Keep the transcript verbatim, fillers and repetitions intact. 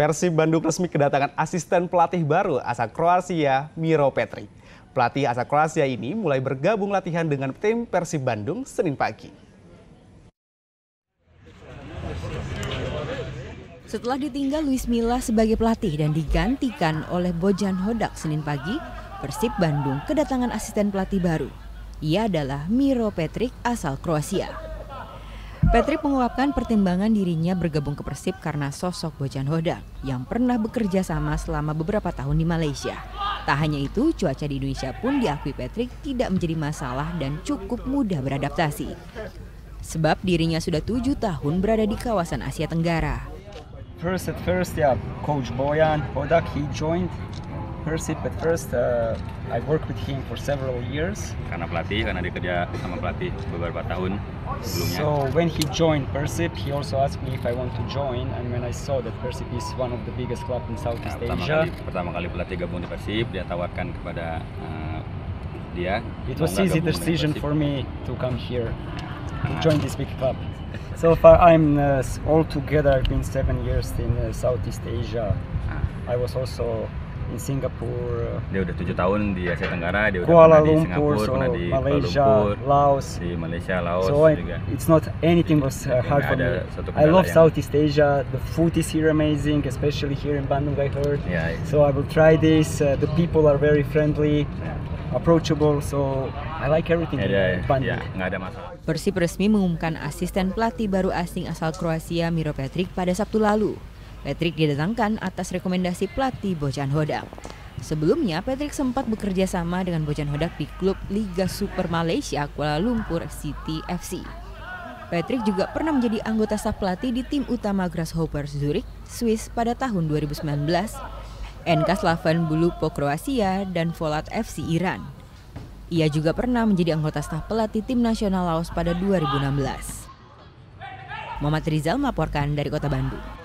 Persib Bandung resmi kedatangan asisten pelatih baru asal Kroasia, Miro Petric. Pelatih asal Kroasia ini mulai bergabung latihan dengan tim Persib Bandung Senin pagi. Setelah ditinggal Luis Milla sebagai pelatih dan digantikan oleh Bojan Hodak Senin pagi, Persib Bandung kedatangan asisten pelatih baru. Ia adalah Miro Petric asal Kroasia. Petric mengungkapkan pertimbangan dirinya bergabung ke Persib karena sosok Bojan Hodak yang pernah bekerja sama selama beberapa tahun di Malaysia. Tak hanya itu, cuaca di Indonesia pun diakui Petric tidak menjadi masalah dan cukup mudah beradaptasi. Sebab dirinya sudah tujuh tahun berada di kawasan Asia Tenggara. First at first, yeah, Coach Bojan Hodak, he joined Persib at first. Uh, I worked with him for several years. Karena pelatih, karena dia kerja sama pelatih beberapa tahun sebelumnya. So when he joined Persib, he also asked me if I want to join. And when I saw that Persib is one of the biggest club in Southeast nah, pertama Asia, kali, pertama kali pelatih gabung di Persib, dia tawarkan kepada uh, dia. It was easy decision for me to come here to join this big club. So far, I'm uh, all together. I've been seven years in uh, Southeast Asia. I was also in Singapore. Dia udah tujuh tahun di Asia Tenggara. Dia udah Kuala pernah Lumpur, di Singapura, so pernah di Malaysia, Kuala Lumpur, Laos. di Malaysia, Laos So I, juga. it's not anything was uh, hard for me. I love Southeast Asia. The food is here amazing, especially here in Bandung. I heard. Yeah, yeah. So I will try this. Uh, the people are very friendly, approachable. So I like everything Yeah, in Bandung. yeah, nggak ada masalah. Persib resmi mengumumkan asisten pelatih baru asing asal Kroasia Miro Petric pada Sabtu lalu. Petric didatangkan atas rekomendasi pelatih Bojan Hodak. Sebelumnya, Petric sempat bekerja sama dengan Bojan Hodak di klub Liga Super Malaysia Kuala Lumpur City F C. Petric juga pernah menjadi anggota staf pelatih di tim utama Grasshoppers Zurich, Swiss pada tahun dua ribu sembilan belas, N K Slaven Belupo Kroasia, dan Volat F C Iran. Ia juga pernah menjadi anggota staf pelatih tim nasional Laos pada dua ribu enam belas. Muhammad Rizal melaporkan dari Kota Bandung.